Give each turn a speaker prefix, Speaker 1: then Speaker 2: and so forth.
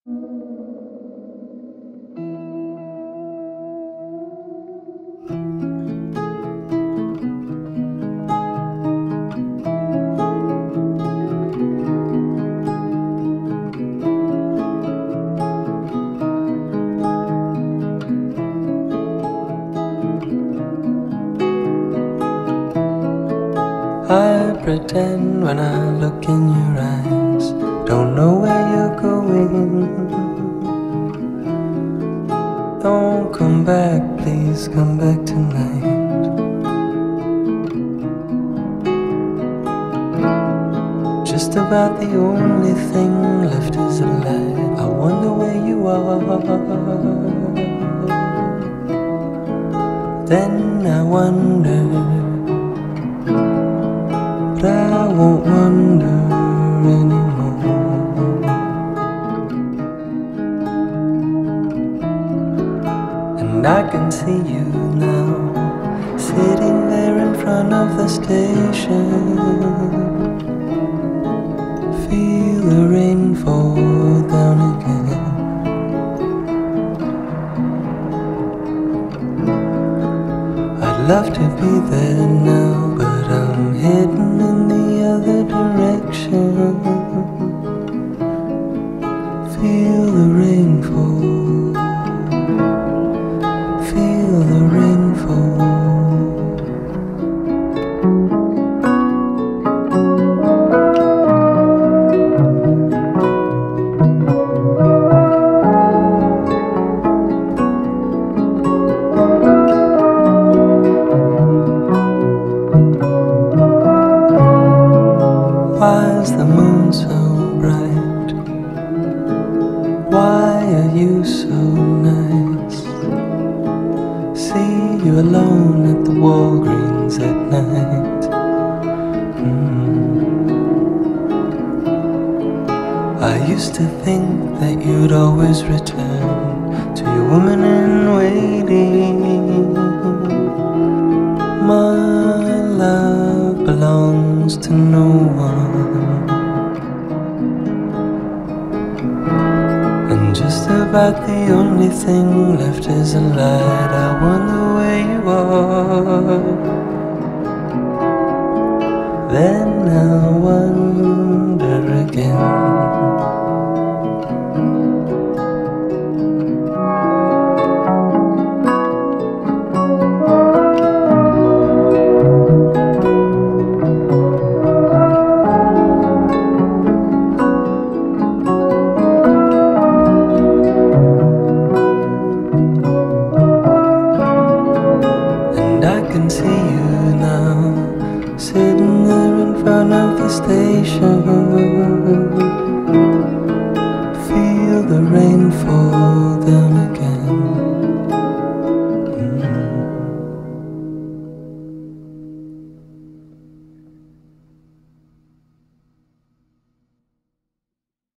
Speaker 1: I pretend when I look in your eyes, don't know where you're going. Don't come back, please come back tonight. Just about the only thing left is a light. I wonder where you are. Then I wonder, but I won't wonder anymore. And I can see you now, sitting there in front of the station. Feel the rain fall down again. I'd love to be there now, but I'm hidden in the other direction. Feel the rain fall. Feel the rain fall. Why is the moon so bright? Why are you so nice? See you alone at the Walgreens at night. I used to think that you'd always return to your woman in waiting. My love belongs to no one. And just about the only thing left is a light. I wonder where you are. Then I wonder again. See you now, sitting there in front of the station. Feel the rain